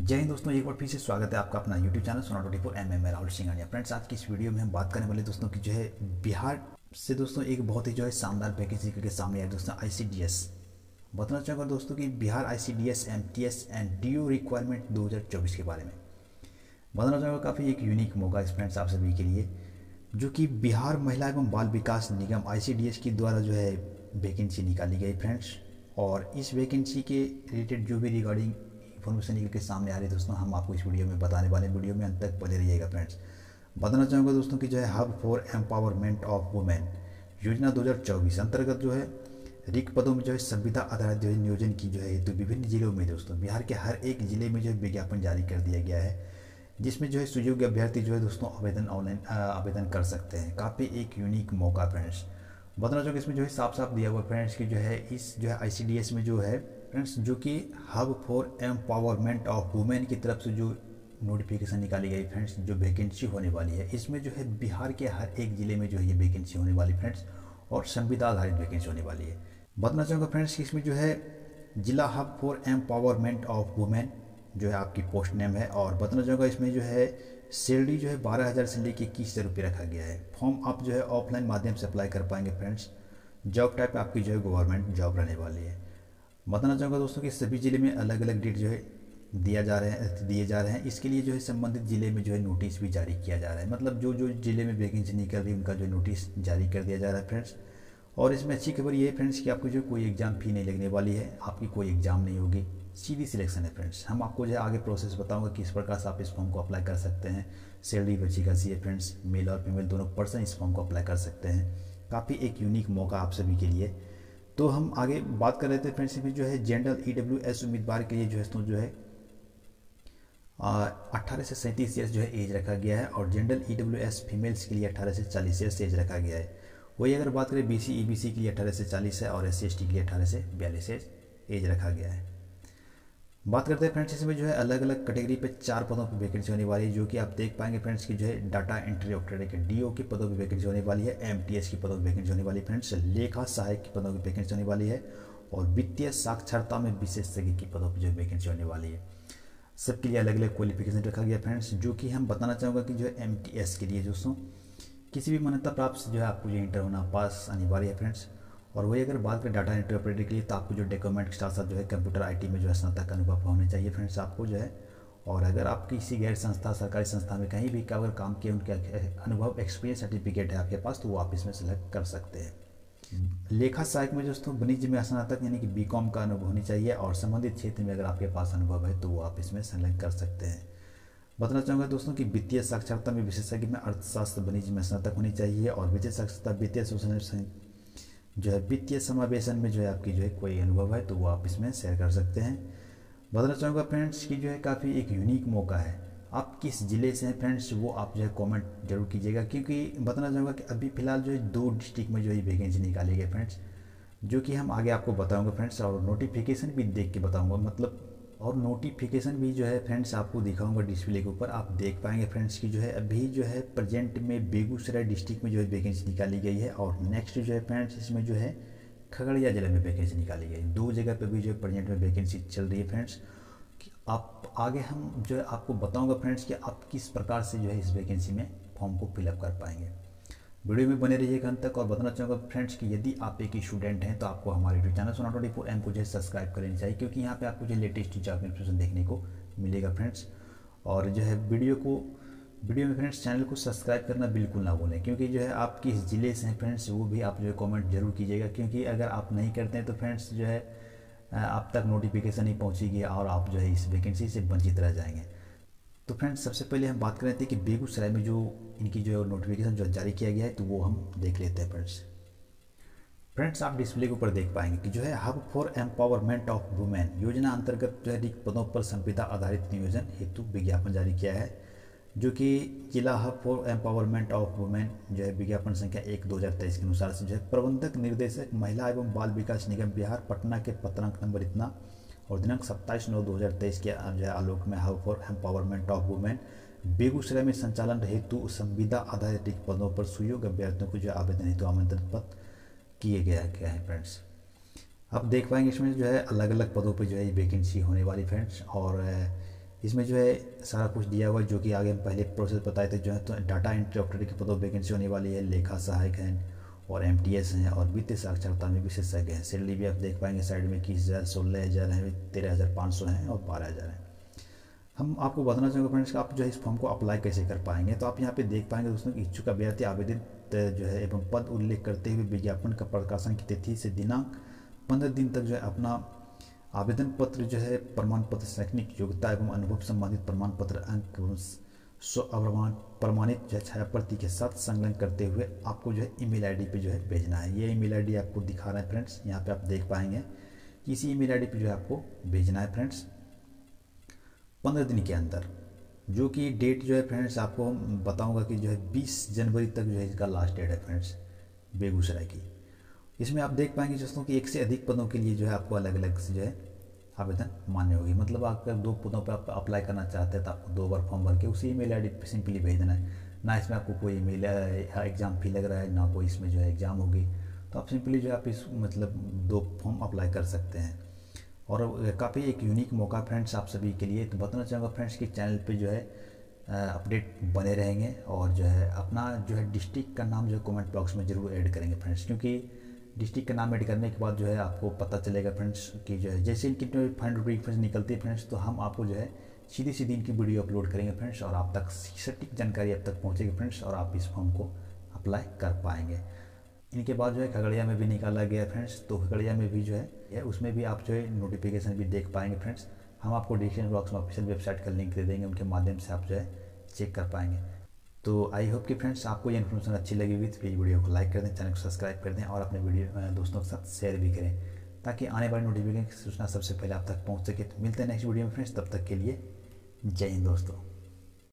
जय हिंद दोस्तों, एक बार फिर से स्वागत है आपका अपना यूट्यूब चैनल Sona24 मैं राहुल सिंघानिया। फ्रेंड्स, आज की इस वीडियो में हम बात करने वाले दोस्तों की जो है बिहार से दोस्तों एक बहुत ही जो है शानदार वैकेंसी के सामने आया दोस्तों। ICDS बताना चाहूँगा दोस्तों कि Bihar ICDS MTS and DO requirement 2024 के बारे में बताना चाहूँगा। काफ़ी एक यूनिक मौका है फ्रेंड्स आप सभी के लिए, जो कि बिहार महिला एवं बाल विकास निगम ICDS के द्वारा जो है वैकेंसी निकाली गई फ्रेंड्स। और इस वैकेंसी के रिलेटेड जो भी रिगार्डिंग इन्फॉर्मेशन निकल के सामने आ रही है दोस्तों, हम आपको इस वीडियो में बताने वाले हैं। वीडियो में अंत तक बने रहिएगा फ्रेंड्स। बताना चाहूँगा दोस्तों कि जो है hub for empowerment of women योजना 2024 अंतर्गत जो है रिक्त पदों में जो है संविदा आधारित जो है नियोजन की जो है हेतु विभिन्न जिलों में दोस्तों बिहार के हर एक जिले में जो है विज्ञापन जारी कर दिया गया है, जिसमें जो है सुयोग्य अभ्यर्थी जो है दोस्तों आवेदन ऑनलाइन आवेदन कर सकते हैं। काफ़ी एक यूनिक मौका फ्रेंड्स। बताना चाहूँगा इसमें जो है साफ साफ दिया हुआ फ्रेंड्स कि जो है इस जो है ICDS में जो है फ्रेंड्स जो कि hub for empowerment of women की तरफ से जो नोटिफिकेशन निकाली गई फ्रेंड्स, जो वैकेंसी होने वाली है इसमें जो है बिहार के हर एक ज़िले में जो है ये वैकेंसी होने वाली फ्रेंड्स, और संविदा आधारित वैकेंसी होने वाली है। बताना चाहूँगा फ्रेंड्स कि इसमें जो है जिला hub for empowerment of women जो है आपकी पोस्ट नेम है। और बताना चाहूँगा इसमें जो है सैलरी जो है 12,000 से लेकर 21,000 रुपये रखा गया है। फॉर्म आप जो है ऑफलाइन माध्यम से अप्लाई कर पाएंगे फ्रेंड्स। जॉब टाइप आपकी जो है गवर्नमेंट जॉब रहने वाली है। बताना चाहूँगा दोस्तों कि सभी ज़िले में अलग अलग डेट जो है दिए जा रहे हैं। इसके लिए जो है संबंधित ज़िले में जो है नोटिस भी जारी किया जा रहा है। मतलब जो जो ज़िले में वैकेंसी निकल रही है उनका जो नोटिस जारी कर दिया जा रहा है फ्रेंड्स। और इसमें अच्छी खबर ये है फ्रेंड्स कि आपको जो कोई एग्ज़ाम फी नहीं लगने वाली है, आपकी कोई एग्ज़ाम नहीं होगी, सीधी सिलेक्शन है फ्रेंड्स। हम आपको जो है आगे प्रोसेस बताऊंगा किस प्रकार से आप इस फॉर्म को अप्लाई कर सकते हैं। सैलरी बची खासी है फ्रेंड्स, मेल और फीमेल दोनों पर्सन इस फॉर्म को अप्लाई कर सकते हैं। काफ़ी एक यूनिक मौका आप सभी के लिए। तो हम आगे बात कर रहे थे फ्रेंड्स, इसमें जो है जनरल EWS उम्मीदवार के लिए जो है 18 से 37 ईयर्स जो है एज रखा गया है। और जनरल EWS फीमेल्स के लिए 18 से 40 ईयर्स एज रखा गया है। वही अगर बात करें BC EBC के लिए 18 से 40 है, और SC ST के लिए 18 से 42 एज रखा गया है। बात करते हैं फ्रेंड्स, इसमें जो है अलग अलग कैटेगरी पे 4 पदों पर वैकेंसी होने वाली है, जो कि आप देख पाएंगे फ्रेंड्स की जो है डाटा एंट्री ऑपरेटर के DO की पदों पर वैकेंसी होने वाली है, MTS की पदों पर वैकेंसी होने वाली है फ्रेंड्स, लेखा सहायक की पदों पर वैकेंसी होने वाली है, और वित्तीय साक्षरता में विशेषज्ञ की पदों पर जो वैकेंसी होने वाली है। सबके लिए अलग अलग क्वालिफिकेशन रखा गया फ्रेंड्स। जो कि हम बताना चाहूँगा कि जो है MTS के लिए दोस्तों किसी भी मान्यता प्राप्त से जो है आपको जो इंटर होना पास अनिवार्य है फ्रेंड्स। और वही अगर बात करें डाटा एंट्री ऑपरेटर के लिए, तो आपको जो डॉक्यूमेंट के साथ साथ जो है कंप्यूटर IT में जो है स्नातक अनुभव होने चाहिए फ्रेंड्स आपको जो है। और अगर आप किसी गैर संस्था सरकारी संस्था में कहीं भी अगर काम किए उनके अनुभव एक्सपीरियंस सर्टिफिकेट है आपके पास, तो वो आप इसमें सेलेक्ट कर सकते हैं। लेखा सहायक में दोस्तों वाणिज्य में स्नातक यानी कि BCom का अनुभव होनी चाहिए, और संबंधित क्षेत्र में अगर आपके पास अनुभव है तो वो आप इसमें सेलेक्ट कर सकते हैं। बताना चाहूँगा दोस्तों कि वित्तीय साक्षरता में विशेषज्ञ में अर्थशास्त्र वाणिज्य में स्नातक होनी चाहिए, और वित्तीय साक्षरता वित्तीय शोषण जो है वित्तीय समावेशन में जो है आपकी जो है कोई अनुभव है तो वो आप इसमें शेयर कर सकते हैं। बताना चाहूँगा फ्रेंड्स कि जो है काफ़ी एक यूनिक मौका है। आप किस ज़िले से हैं फ्रेंड्स वो आप जो है कमेंट जरूर कीजिएगा, क्योंकि बताना चाहूँगा कि अभी फ़िलहाल जो है 2 डिस्ट्रिक्ट में जो है वैकेंसी निकाली गई फ्रेंड्स, जो कि हम आगे आपको बताऊँगा फ्रेंड्स, और नोटिफिकेशन भी देख के बताऊँगा मतलब। और नोटिफिकेशन भी जो है फ्रेंड्स आपको दिखाऊंगा डिस्प्ले के ऊपर, आप देख पाएंगे फ्रेंड्स की जो है अभी जो है प्रेजेंट में बेगूसराय डिस्ट्रिक्ट में जो है वैकेंसी निकाली गई है। और नेक्स्ट जो है फ्रेंड्स इसमें जो है खगड़िया जिले में वैकेंसी निकाली गई। 2 जगह पे भी जो है प्रेजेंट में वैकेंसी चल रही है फ्रेंड्स। आप आगे हम जो है आपको बताऊँगा फ्रेंड्स कि आप किस प्रकार से जो है इस वैकेंसी में फॉर्म को फिलअप कर पाएंगे। वीडियो में बने रहिएगा अंत तक। और बताना चाहूँगा फ्रेंड्स कि यदि आप एक स्टूडेंट हैं तो आपको हमारे यूट्यूब चैनल Sona24 को जो है सब्सक्राइब करनी चाहिए, क्योंकि यहाँ पे आपको जो लेटेस्ट जॉब इन्फॉर्मेशन देखने को मिलेगा फ्रेंड्स। और जो है वीडियो में फ्रेंड्स चैनल को सब्सक्राइब करना बिल्कुल ना भूलें, क्योंकि जो है आप किस ज़िले से हैं फ्रेंड्स वो भी आप जो है कॉमेंट जरूर कीजिएगा, क्योंकि अगर आप नहीं करते हैं तो फ्रेंड्स जो है आप तक नोटिफिकेशन नहीं पहुँचेगी और आप जो है इस वैकेंसी से वंचित रह जाएंगे। तो फ्रेंड्स सबसे पहले हम बात कर रहे थे कि बेगूसराय में जो इनकी जो नोटिफिकेशन जो जारी किया गया है तो वो हम देख लेते हैं फ्रेंड्स आप डिस्प्ले के ऊपर देख पाएंगे कि जो है hub for empowerment of women योजना अंतर्गत जो है रिक्त पदों पर संविदा आधारित नियोजन हेतु विज्ञापन जारी किया है, जो कि जिला hub for empowerment of women जो है विज्ञापन संख्या 1/2023 के अनुसार से जो है प्रबंधक निर्देशक महिला एवं बाल विकास निगम बिहार पटना के पत्रांक नंबर इतना और दिनांक 27/9/2023 के जो है आलोक में hub for empowerment of women Begusarai में संचालन हेतु संविदा आधारित रिक्त पदों पर सुयोग्य अभ्यर्थियों को जो आवेदन हेतु आमंत्रित पत्र किए गया है फ्रेंड्स। आप देख पाएंगे इसमें जो है अलग अलग पदों पर जो है वैकेंसी होने वाली फ्रेंड्स। और इसमें जो है सारा कुछ दिया हुआ है, जो कि आगे हम पहले प्रोसेस बताए थे जो है। तो डाटा एंट्री ऑपरेटर की पदों वैकेंसी होने वाली है, लेखा सहायक हैं और MTS हैं और वित्तीय साक्षरता में विशेषज्ञ हैं। सैलरी भी आप देख पाएंगे साइड में 21,000, 16,000 है, 13,500 हैं और 12,000 हैं। हम आपको बताना चाहेंगे फ्रेंड्स कि आप जो है इस फॉर्म को अप्लाई कैसे कर पाएंगे। तो आप यहाँ पे देख पाएंगे दोस्तों, इच्छुक अभ्यर्थी आवेदन जो है एवं पद उल्लेख करते हुए विज्ञापन का प्रकाशन की तिथि से दिनांक 15 दिन तक जो है अपना आवेदन पत्र जो है, प्रमाण पत्र, शैक्षणिक योग्यता एवं अनुभव संबंधित प्रमाण पत्र, अंक एवं प्रमाणित जो है छाया प्रति के साथ संलग्न करते हुए आपको जो है ईमेल आईडी पे जो है भेजना है। ये ईमेल आईडी आपको दिखा रहा है फ्रेंड्स, यहाँ पे आप देख पाएंगे कि इसी ईमेल आईडी पे जो है आपको भेजना है फ्रेंड्स 15 दिन के अंदर, जो कि डेट जो है फ्रेंड्स आपको बताऊंगा कि जो है 20 जनवरी तक जो है इसका लास्ट डेट है फ्रेंड्स बेगूसराय की। इसमें आप देख पाएंगे दोस्तों कि एक से अधिक पदों के लिए जो है आपको अलग अलग से जो है आवेदन मान्य होगी। मतलब आप अगर 2 पदों पर आप अप्लाई करना चाहते हैं तो आपको 2 बार फॉर्म भर के उसी ईमेल आईडी पे सिंपली भेज देना है। ना इसमें आपको कोई ईमेल एग्ज़ाम फी लग रहा है, ना कोई इसमें जो है एग्ज़ाम होगी। तो आप सिंपली जो है आप इस मतलब 2 फॉर्म अप्लाई कर सकते हैं। और काफ़ी एक यूनिक मौका फ्रेंड्स आप सभी के लिए। तो बताना चाहूँगा फ्रेंड्स कि चैनल पे जो है अपडेट बने रहेंगे और जो है अपना जो है डिस्ट्रिक्ट का नाम जो है कमेंट बॉक्स में ज़रूर ऐड करेंगे फ्रेंड्स, क्योंकि डिस्ट्रिक्ट का नाम ऐड करने के बाद जो है आपको पता चलेगा फ्रेंड्स कि जो है जैसे इनकी फाइनल नोटिफिकेशन निकलती है फ्रेंड्स, तो हम आपको जो है सीधी सीधी इनकी वीडियो अपलोड करेंगे फ्रेंड्स और आप तक सटीक जानकारी आप तक पहुँचेगी फ्रेंड्स और आप इस फॉर्म को अप्लाई कर पाएंगे। इनके बाद जो है खगड़िया में भी निकाला गया फ्रेंड्स, तो खगड़िया में भी जो है उसमें भी आप जो है नोटिफिकेशन भी देख पाएंगे फ्रेंड्स। हम आपको डिस्क्रिप्शन बॉक्स में ऑफिशियल वेबसाइट का लिंक दे देंगे, उनके माध्यम से आप जो है चेक कर पाएंगे। तो आई होप कि फ्रेंड्स आपको ये इन्फॉर्मेशन अच्छी लगी हुई तो प्लीज़ वीडियो को लाइक कर दें, चैनल को सब्सक्राइब कर दें और अपने वीडियो दोस्तों के साथ शेयर भी करें, ताकि आने वाली नोटिफिकेशन की सूचना सबसे पहले आप तक पहुँच सके। तो मिलते हैं नेक्स्ट वीडियो में फ्रेंड्स, तब तक के लिए जय हिंद दोस्तों।